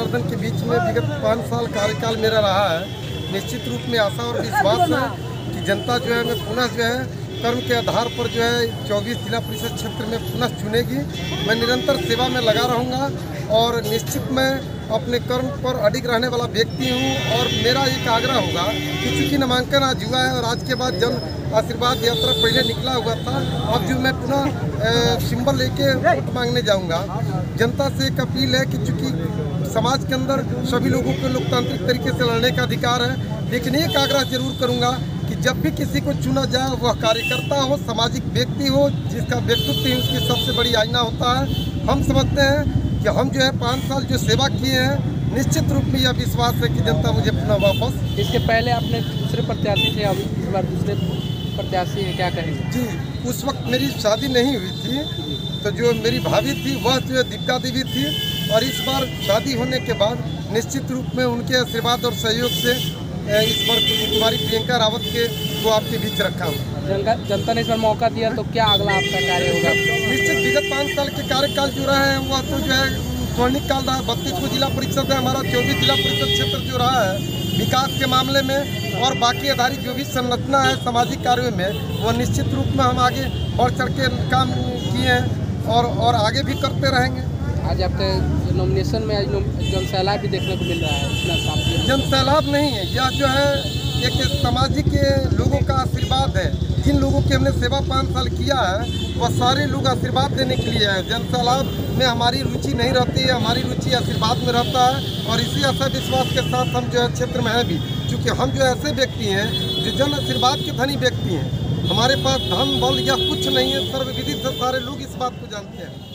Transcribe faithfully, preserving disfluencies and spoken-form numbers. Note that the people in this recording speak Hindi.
सदन के बीच में विगत पाँच साल कार्यकाल मेरा रहा है। निश्चित रूप में आशा और विश्वास है कि जनता जो है मैं पुनः जो है कर्म के आधार पर जो है चौबीस जिला परिषद क्षेत्र में पुनः चुनेगी। मैं निरंतर सेवा में लगा रहूँगा और निश्चित मैं अपने कर्म पर अडिग रहने वाला व्यक्ति हूँ। और मेरा एक आग्रह होगा कि चूँकि नामांकन आज हुआ है और आज के बाद जन आशीर्वाद यात्रा पहले निकला हुआ था, अब जो मैं पुनः सिंबल लेके वोट मांगने जाऊँगा। जनता से एक अपील है कि चूँकि समाज के अंदर सभी लोगों को लोकतांत्रिक तरीके से लड़ने का अधिकार है, लेकिन एक आग्रह जरूर करूँगा कि जब भी किसी को चुना जाए वह कार्यकर्ता हो, सामाजिक व्यक्ति हो, जिसका व्यक्तित्व ही उसकी सबसे बड़ी आईना होता है। हम समझते हैं कि हम जो है पाँच साल जो सेवा किए हैं, निश्चित रूप में यह विश्वास है कि जनता मुझे पुनः वापस। इसके पहले आपने दूसरे प्रत्याशी थे, अभी इस बार दूसरे प्रत्याशी हैं, क्या कहेंगे? जी, उस वक्त मेरी शादी नहीं हुई थी, तो जो मेरी भाभी थी वह जो है दीपिका देवी थी। और इस बार शादी होने के बाद निश्चित रूप में उनके आशीर्वाद और सहयोग से इस बार कुमारी प्रियंका रावत के को आपके बीच रखा हूँ। जनता ने इस बार मौका दिया तो क्या अगला आपका कार्य होगा? निश्चित विगत पाँच साल के कार्यकाल जो रहा है वह तो जो है स्वर्णिक काल रहा है। बत्तीस को जिला परिषद है, हमारा चौबीस जिला परिषद क्षेत्र जो रहा है विकास के मामले में और बाकी आधारित जो भी संरचना है सामाजिक कार्यों में, वह निश्चित रूप में हम आगे बढ़ चढ़ के काम किए हैं और और आगे भी करते रहेंगे। आज आपके नॉमिनेशन में जनसैलाब भी देखने को मिल रहा है, इतना साफ जनसैलाब नहीं है, यह जो है एक सामाजिक लोगों का आशीर्वाद है। जिन लोगों की हमने सेवा पाँच साल किया है वह सारे लोग आशीर्वाद देने के लिए है। जनसैलाब में हमारी रुचि नहीं रहती है, हमारी रुचि आशीर्वाद में रहता है। और इसी आशा विश्वास के साथ हम जो है क्षेत्र में है भी, क्योंकि हम जो ऐसे व्यक्ति हैं जो जन आशीर्वाद के धनी व्यक्ति हैं। हमारे पास धन बल या कुछ नहीं है, सर्वविदित से सारे लोग इस बात को जानते हैं।